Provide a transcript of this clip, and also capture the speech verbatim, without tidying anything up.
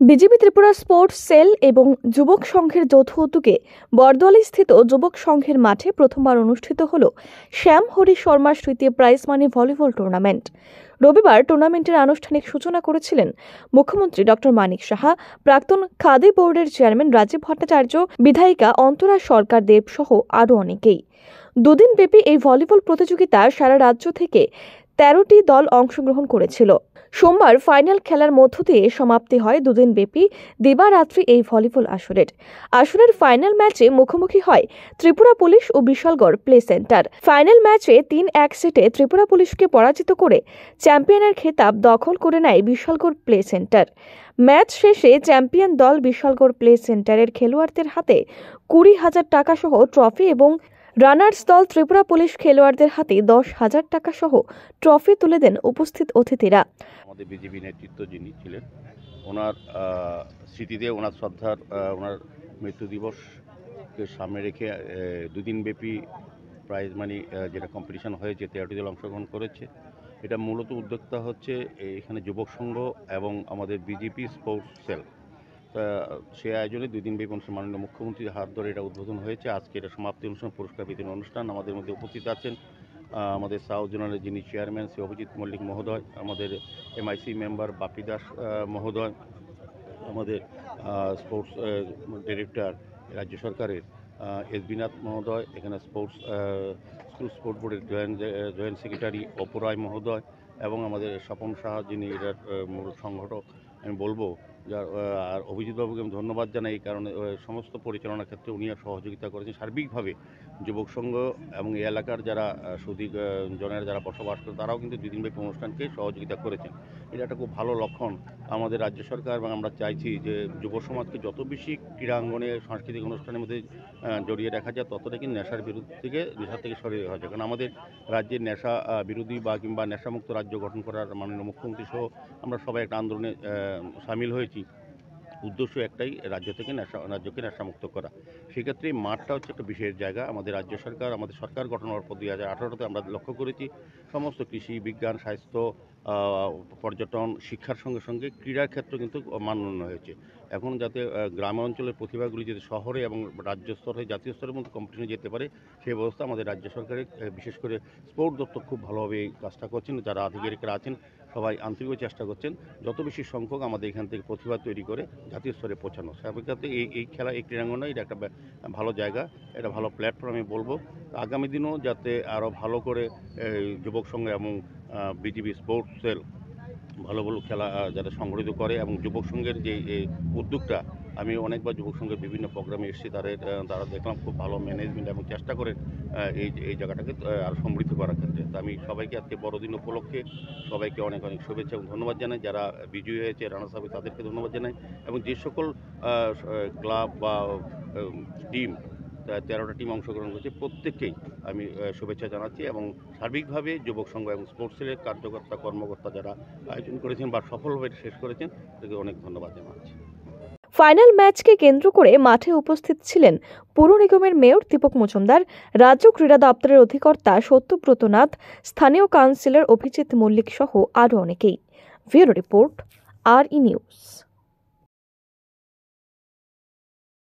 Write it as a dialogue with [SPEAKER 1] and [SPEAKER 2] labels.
[SPEAKER 1] BJP Tripura sports sell এবং যুবক সংঘের যৌথ উদ্যোগে বরদোয়ালিস্থিত যুবক সংঘের মাঠে প্রথমবার অনুষ্ঠিত হল শ্যাম হরি শর্মা স্মৃতি প্রাইজ মানি ভলিবল টুর্নামেন্ট। রবিবার টুর্নামেন্টের আনুষ্ঠানিক সূচনা করেছিলেন মুখ্যমন্ত্রী ডক্টর মানিক সাহা, প্রাক্তন খাদি বোর্ডের চেয়ারম্যান রাজীব ভট্টাচার্য, বিধায়িকা অন্তরা সরকার দেব সহ আরও অনেকেই। দুদিন ব্যাপী এই ভলিবল প্রতিযোগিতা সারা রাজ্য থেকে তেরোটি দল অংশগ্রহণ করেছিল। সোমবার ফাইনাল খেলার মধ্য দিয়ে সমাপ্তি হয় দুদিন ব্যাপী দিবারাত্রি এই ভলিবল আসরের। আসরের ফাইনাল ম্যাচে মুখোমুখি হয় ত্রিপুরা পুলিশ ও বিশালগড় প্লে সেন্টার। ফাইনাল ম্যাচে তিন এক সেটে ত্রিপুরা পুলিশকে পরাজিত করে চ্যাম্পিয়নের খেতাব দখল করে নেয় বিশালগড় প্লে সেন্টার। ম্যাচ শেষে চ্যাম্পিয়ন দল বিশালগড় প্লে সেন্টারের খেলোয়াড়দের হাতে কুড়ি হাজার টাকা সহ ট্রফি এবং রানার্স দল ত্রিপুরা পুলিশ খেলোয়াড়দের হাতে দশ হাজার টাকা সহ ট্রফি তুলে দেন উপস্থিত অতিথিরা।
[SPEAKER 2] আমাদের বিজেপি নেতৃত্ব যিনি ছিলেন, ওনার স্মৃতিতে ওনার শ্রদ্ধার ওনার মৃত্যু দিবসকে সামনে রেখে দুদিন ব্যাপী প্রাইজ মানি যেটা কম্পিটিশন হয়েছে, তেরোটি দল অংশগ্রহণ করেছে। এটা মূলত উদ্যোক্তা হচ্ছে এখানে যুবক সংঘ এবং আমাদের বিজেপি স্পোর্টস সেল। সে আয়োজনে দুই দিন ব্যাপী অনুষ্ঠান মাননীয় মুখ্যমন্ত্রীর হাত ধরে এটা উদ্বোধন হয়েছে। আজকে এটা সমাপ্তি অনুষ্ঠান, পুরস্কার বিতরণ অনুষ্ঠান। আমাদের মধ্যে উপস্থিত আছেন আমাদের সাউথ জোনালের যিনি চেয়ারম্যান শ্রী অভিজিৎ মল্লিক মহোদয়, আমাদের এমআইসি মেম্বার বাপি দাস মহোদয়, আমাদের স্পোর্টস ডিরেক্টর রাজ্য সরকারের এস বিনাথ মহোদয়, এখানে স্পোর্টস স্কুল স্পোর্ট বোর্ডের জয়েন্ট জয়েন্ট সেক্রেটারি অপরায় মহোদয় এবং আমাদের স্বপন সাহা যিনি এটার মূল সংগঠক। আমি বলবো যার আর অভিজিৎবাবুকে আমি ধন্যবাদ জানাই, এই কারণে সমস্ত পরিচালনার ক্ষেত্রে উনি সহযোগিতা করেছেন। সার্বিকভাবে যুবক সংঘ এবং এই এলাকার যারা সুদী জনের যারা বসবাস করে তারাও কিন্তু দুই দিনব্যাপী অনুষ্ঠানকে সহযোগিতা করেছেন। এটা একটা খুব ভালো লক্ষণ আমাদের রাজ্য সরকার, এবং আমরা চাইছি যে যুব সমাজকে যত বেশি ক্রীড়াঙ্গনে সাংস্কৃতিক অনুষ্ঠানের মধ্যে জড়িয়ে রাখা যায়, ততটা কিন্তু নেশার বিরুদ্ধে থেকে নেশা থেকে সরিয়ে রাখা যায়। কারণ আমাদের রাজ্যের নেশা বিরোধী বা কিংবা নেশামুক্ত রাজ্য গঠন করার মাননীয় মুখ্যমন্ত্রী সহ আমরা সবাই একটা আন্দোলনে সামিল হয়েছি। উদ্দেশ্য একটাই, রাজ্য থেকে নেশা রাজ্যকে নেশামুক্ত করা। সেক্ষেত্রে মাঠটা হচ্ছে একটা বিশেষ জায়গা। আমাদের রাজ্য সরকার আমাদের সরকার গঠন হওয়ার পর দুই হাজার আঠারোতে আমরা লক্ষ্য করেছি সমস্ত কৃষি, বিজ্ঞান, স্বাস্থ্য, পর্যটন, শিক্ষার সঙ্গে সঙ্গে ক্রীড়ার ক্ষেত্র কিন্তু মানোন্নয়ন হয়েছে। এখন যাতে গ্রাম অঞ্চলের প্রতিভাগুলি যাতে শহরে এবং রাজ্য স্তরে জাতীয় স্তরের মধ্যে কম্পিটিশনে যেতে পারে, সেই ব্যবস্থা আমাদের রাজ্য সরকারের বিশেষ করে স্পোর্টস দপ্তর খুব ভালোভাবে এই কাজটা করছেন। যারা আধিকারিকরা আছেন সবাই আন্তরিক চেষ্টা করছেন যত বেশি সংখ্যক আমাদের এখান থেকে প্রতিভা তৈরি করে জাতীয় স্তরে পৌঁছানো। স্বাভাবিকভাবে এই এই খেলা এই ক্রীড়াঙ্গনে এটা একটা ভালো জায়গা, এটা ভালো প্ল্যাটফর্ম। আমি বলবো আগামী দিনও যাতে আরও ভালো করে যুবক সংঘ এবং বিজেপি স্পোর্টস সেল ভালো ভালো খেলা যারা সংগঠিত করে, এবং যুবক সংঘের যে এই উদ্যোগটা, আমি অনেকবার যুবক সংঘের বিভিন্ন প্রোগ্রামে এসেছি, তাদের তারা দেখলাম খুব ভালো ম্যানেজমেন্ট এবং চেষ্টা করেন এই এই জায়গাটাকে আরও সমৃদ্ধ করার ক্ষেত্রে। তো আমি সবাইকে আজকে বড়দিন উপলক্ষে সবাইকে অনেক অনেক শুভেচ্ছা এবং ধন্যবাদ জানাই। যারা বিজয়ী হয়েছে রানার্স আপ তাদেরকে ধন্যবাদ জানাই, এবং যে সকল ক্লাব বা টিম তেরোটা টিম অংশগ্রহণ করেছে প্রত্যেককেই আমি শুভেচ্ছা জানাচ্ছি। এবং সার্বিকভাবে যুবক সংঘ এবং স্পোর্টস সেলের কার্যকর্তা কর্মকর্তা যারা আয়োজন করেছেন বা সফলভাবে শেষ করেছেন তাদেরকে অনেক ধন্যবাদ জানাচ্ছি।
[SPEAKER 1] ফাইনাল ম্যাচকে কেন্দ্র করে মাঠে উপস্থিত ছিলেন পুর নিগমের মেয়র দীপক মজুমদার, রাজ্য ক্রীড়া দপ্তরের অধিকর্তা সত্যব্রত নাথ, স্থানীয় কাউন্সিলর অভিজিৎ মল্লিক সহ আরও অনেকেই। ব্যুরো রিপোর্ট, আর ই নিউজ।